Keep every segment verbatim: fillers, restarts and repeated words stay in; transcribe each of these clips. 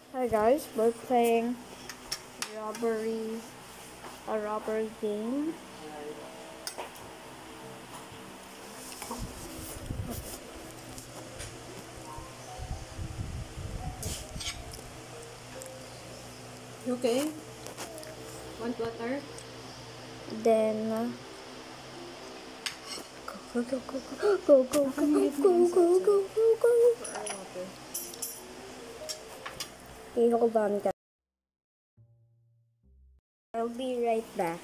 Hi guys, we're playing robbery, a robbery game. Okay. Want water? Then uh, go go go go go go go go go go go go go. For our water. Okay, hold on guys. I'll be right back.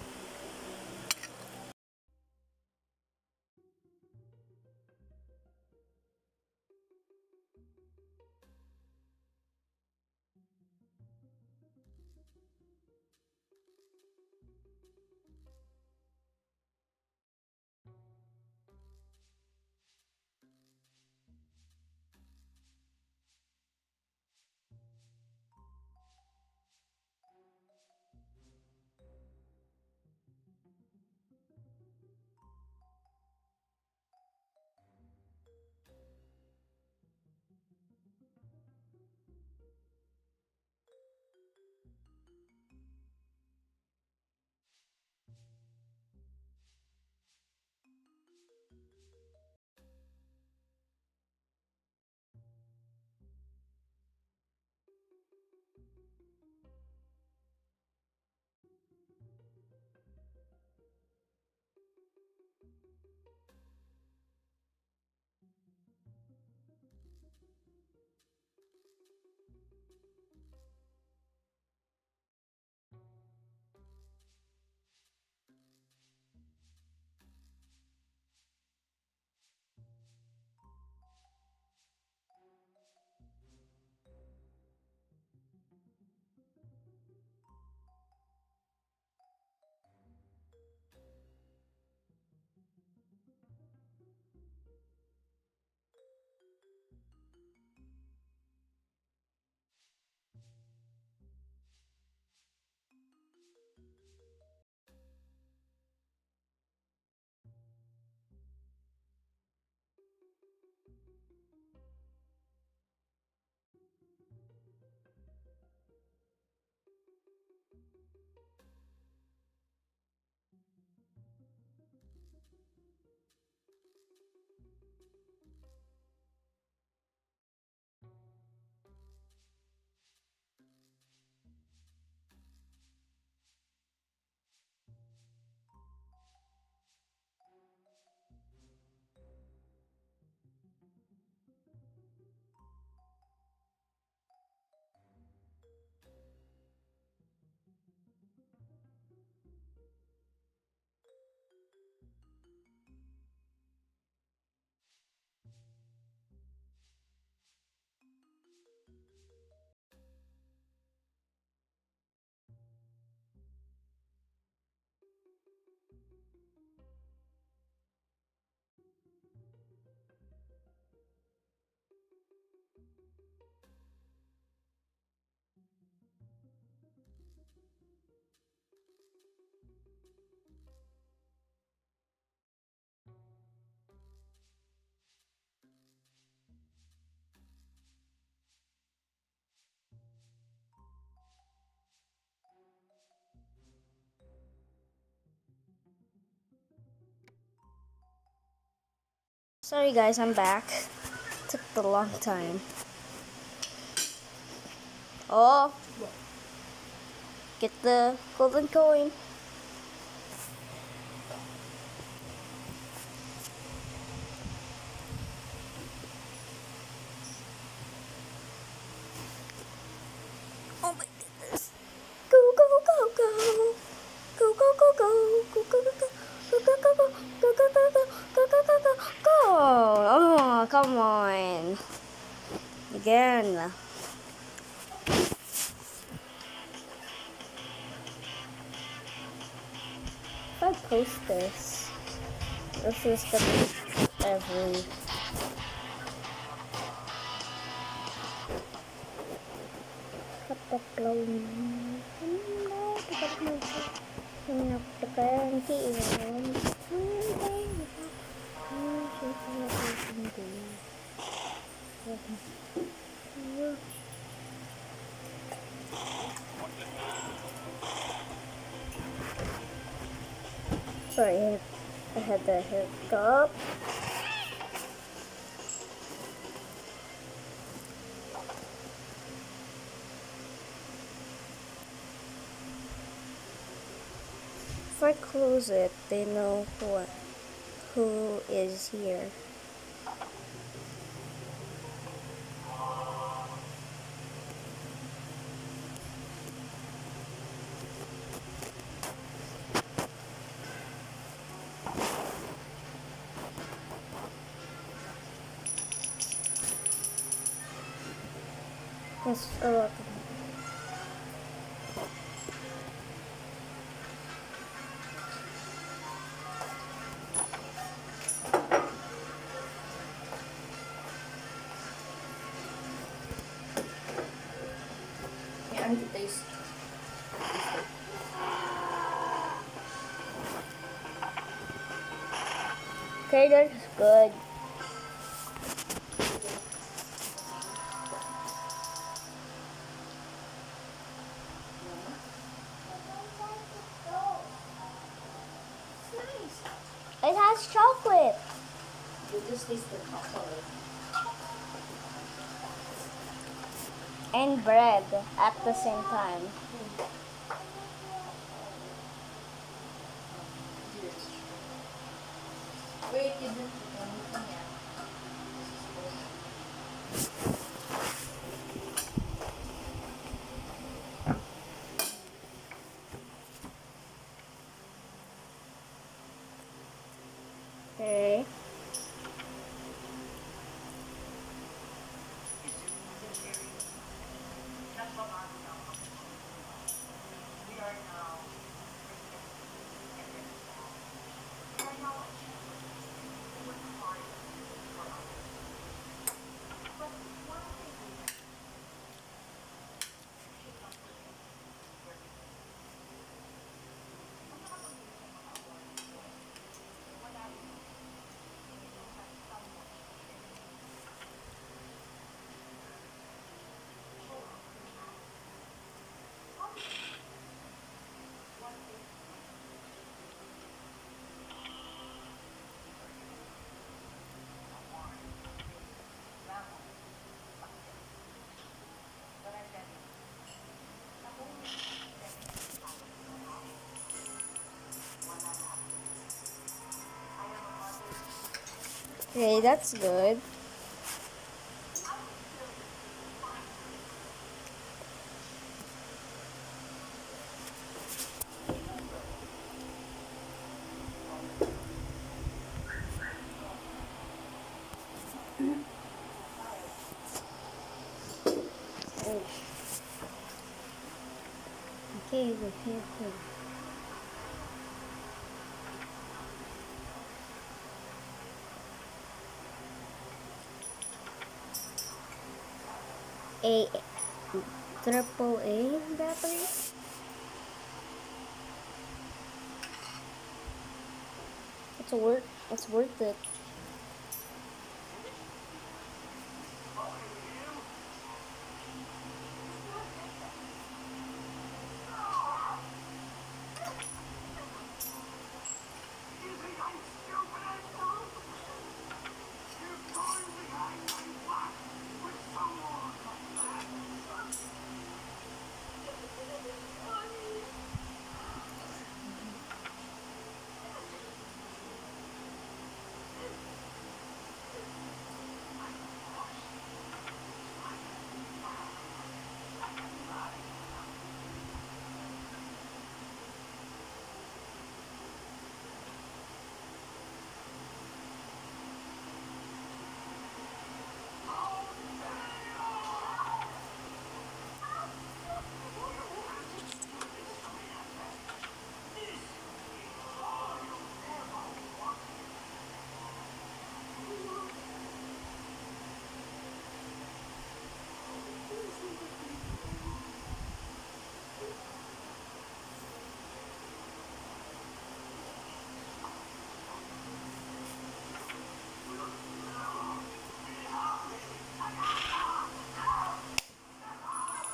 Sorry guys, I'm back. Took a long time. Oh, get the golden coin. Oh my goodness. Go, go, go, go. Go, go, go, go. Go, go, go, go. Go, go, go, go. Go, go, go, go. Go, go, go, go. Go. Oh, come on. Again. If I post this, this is the every Sorry, I had the hiccup. If I close it, they know what who is here. Yes, a lot. Yeah, I need to taste. Okay, that's good. It has chocolate. You just taste the chocolate. And bread at the same time. Wait, you didn't put anything yet. Okay. Okay, that's good. Okay, we're here. A triple A battery. It's worth. It's worth it.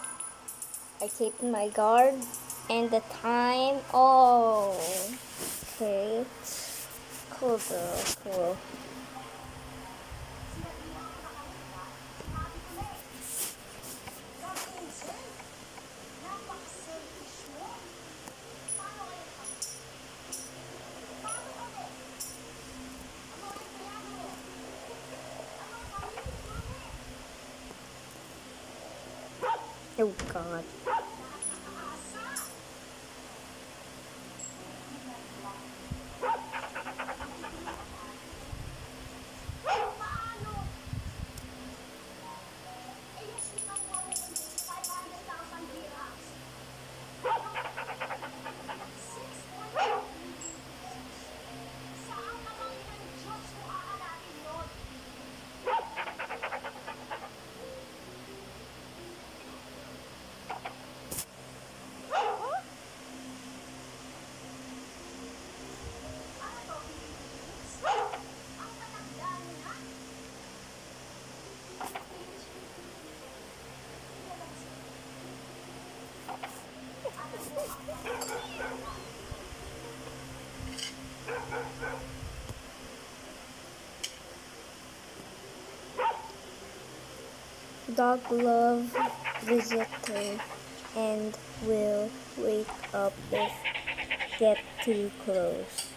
I keep my guard and the time. Oh. Okay. Cool girl, cool. Oh god. Dog love visitor and will wake up if get too close.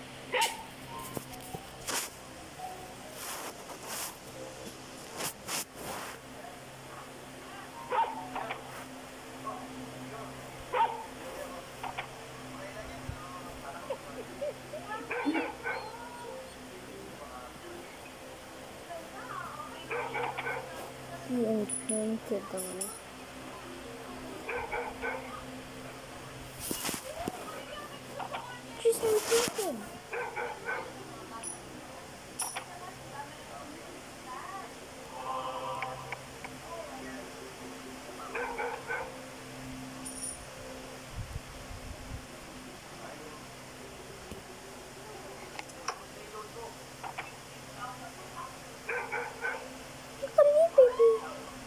He imprinted on. She's imprinted. Look at me, baby.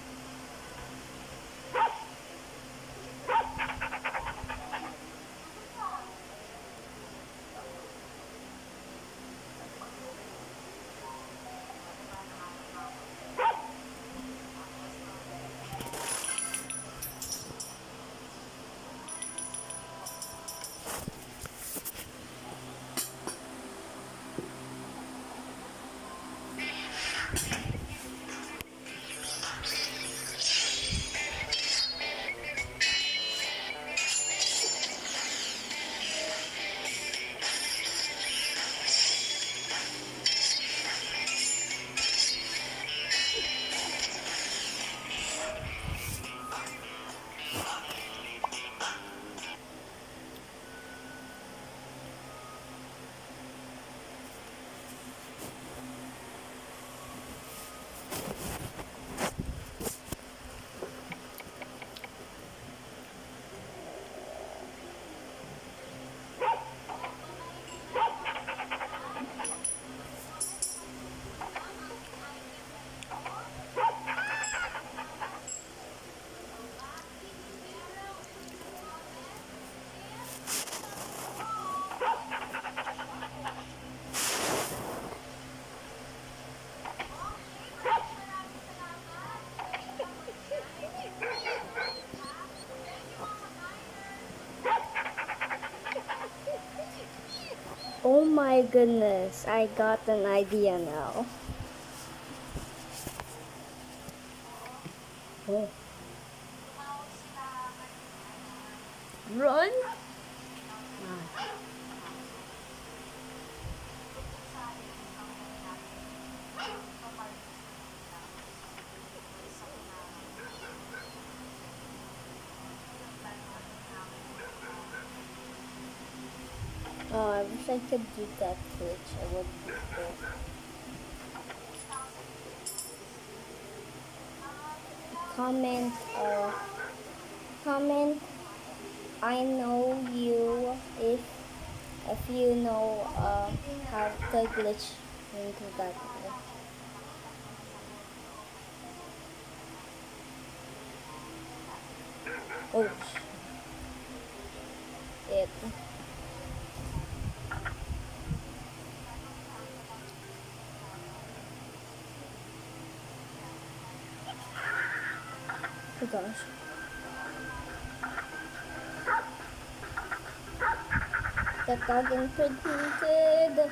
Oh my goodness, I got an idea now. Oh. Run? Ah. Oh, I wish I could do that glitch. I would be cool. Comment, uh, comment. I know you if if you know uh, how to glitch into that glitch. Oh, it. Oh gosh. The dog imprinted.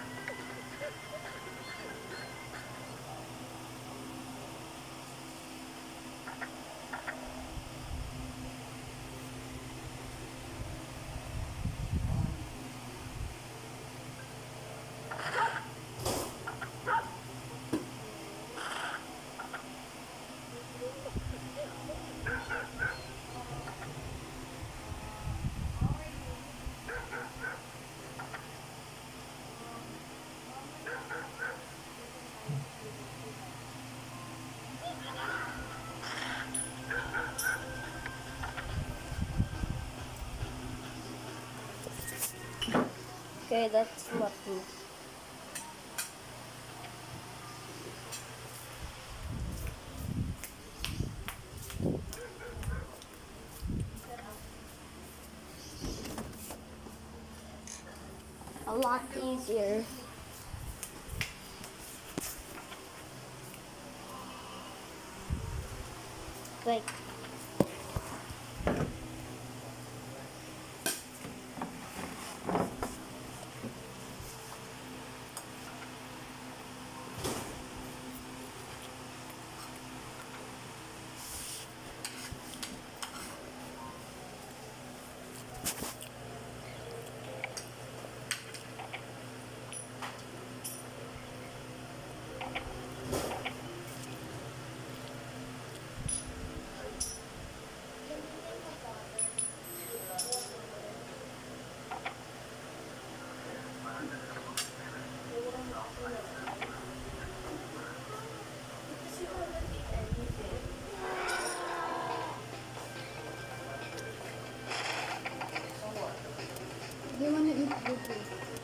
Okay, that's lucky. A lot easier. Like, You want to eat blueberry?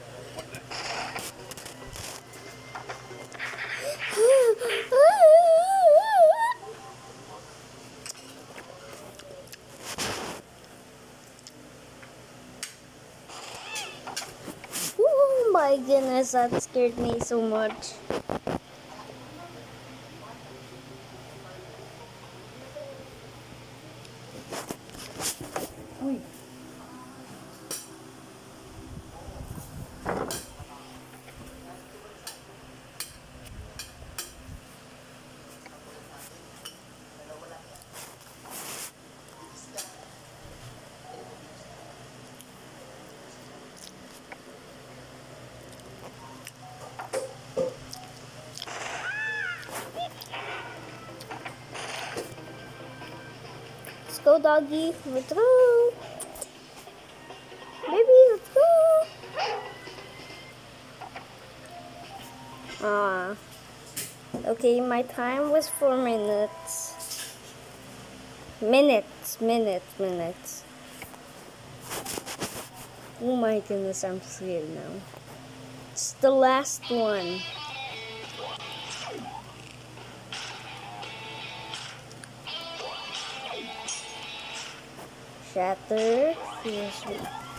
oh my goodness, that scared me so much. Uy. Let's go, doggy. Let's go. Baby, let's go. Ah. Okay, my time was four minutes. Minutes, minutes, minutes. Oh my goodness, I'm scared now. It's the last one. Shatter. Seriously.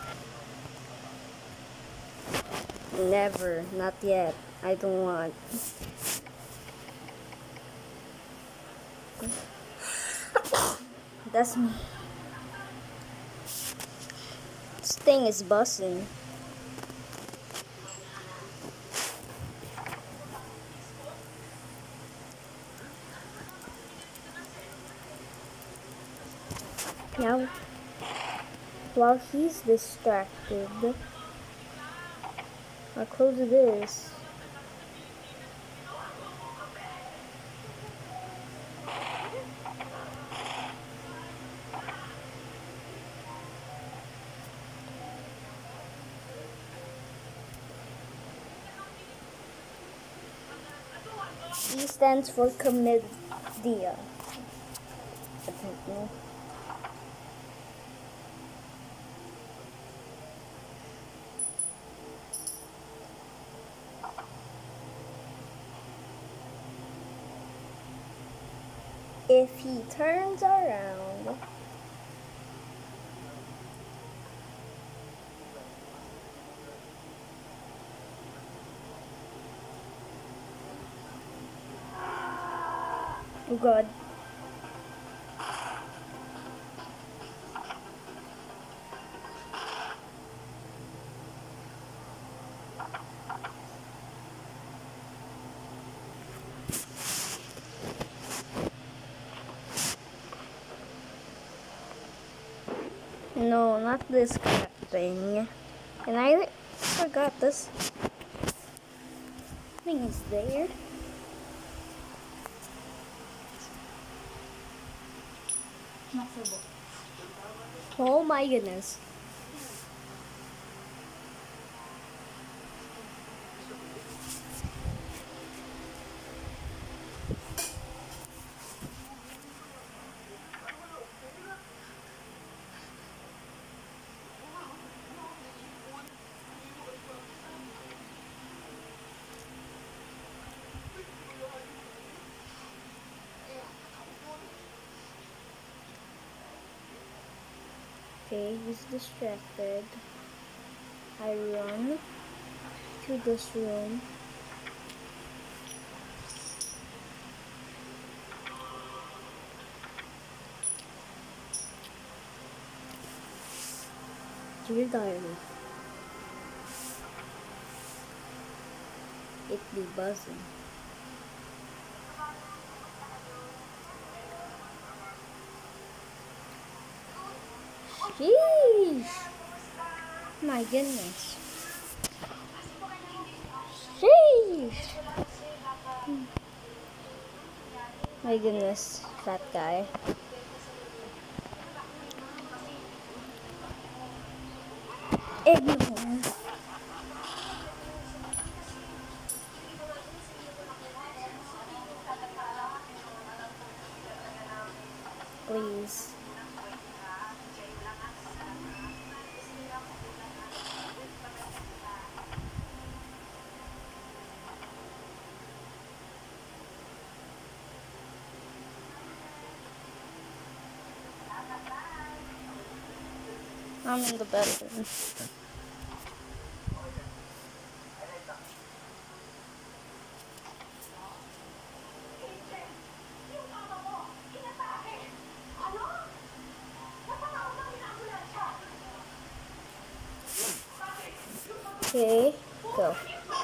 Never. Not yet. I don't want. That's me. This thing is busting. Now, while he's distracted, I'll close this. C stands for Comedia. I don't know. If he turns around, oh God. No, not this crap thing. And I forgot this thing is there. Oh my goodness. Okay, he's distracted. I run to this room. Dear diary. It be buzzing. Sheesh! My goodness. Sheesh! My goodness, that guy. Ignore. Please. I'm in the bedroom. Okay, go.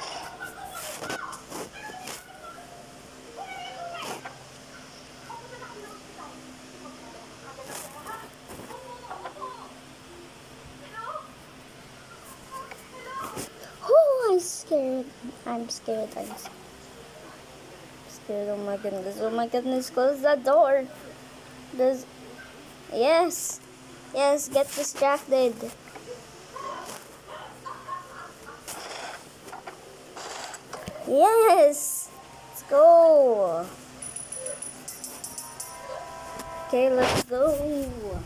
Oh, I'm scared. I'm scared. I'm scared. Oh my goodness. Oh my goodness. Close that door. There's. Yes. Yes, get distracted. Yes. Let's go. Okay, let's go.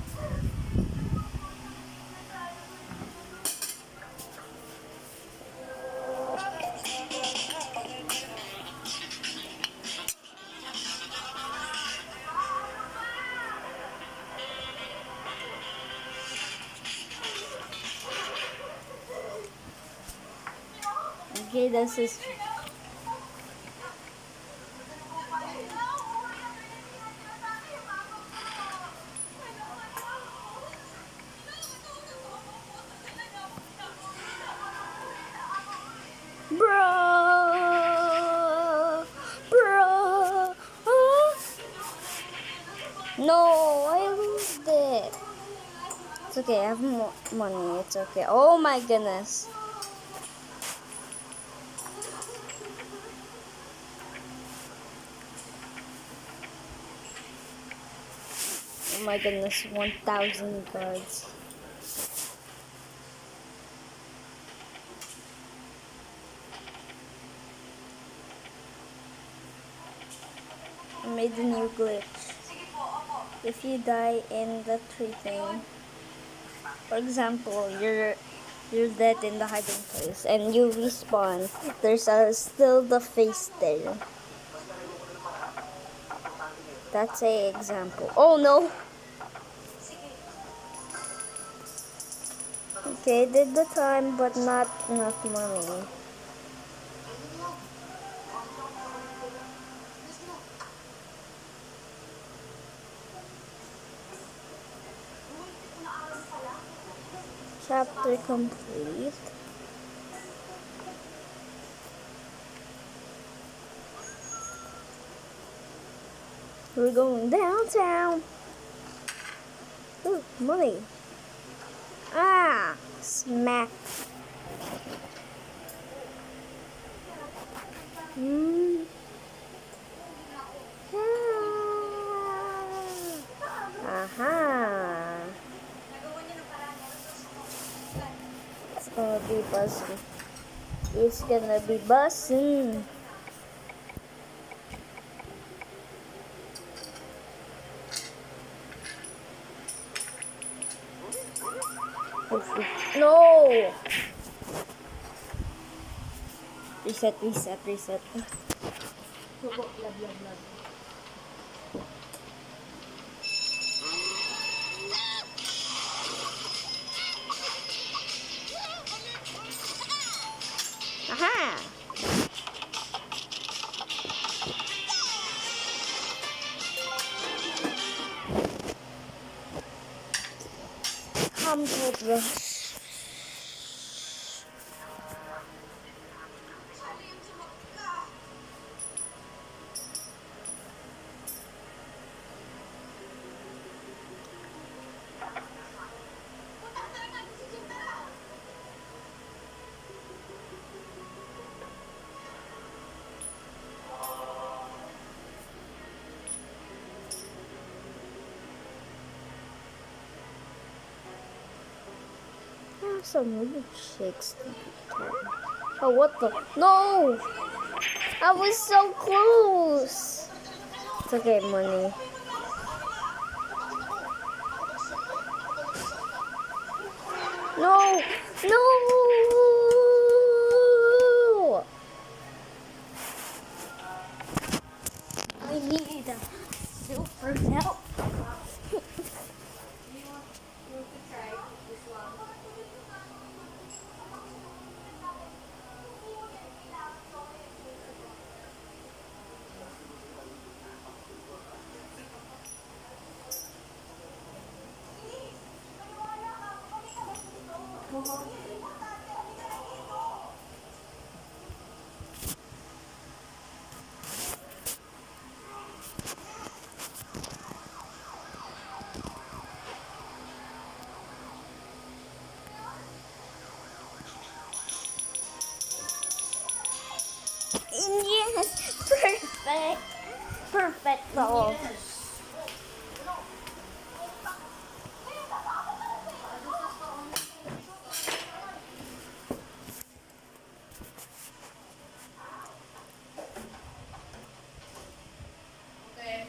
Okay, this is. Bro, bro. Ah. No, I lost it. It's okay, I have mo money. It's okay. Oh my goodness. Oh my goodness, one thousand cards. I made a new glitch. If you die in the tree thing, for example, you're you're dead in the hiding place and you respawn, there's a, still the face there. That's a example. Oh no! Okay, did the time, but not enough money. Chapter complete. We're going downtown. Ooh, money. Smack. Hmm. Aha. It's gonna be buzzing. It's gonna be buzzing. No! Reset, reset, reset. Subo, love, love, love. Aha! Come to rush. Some milkshakes. Oh, what the? No! I was so close! It's okay, money. No! No! I need super help. Yes, perfect, perfect. Oh. Okay.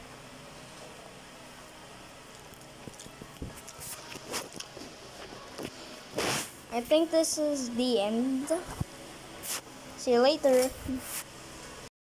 I think this is the end. See you later.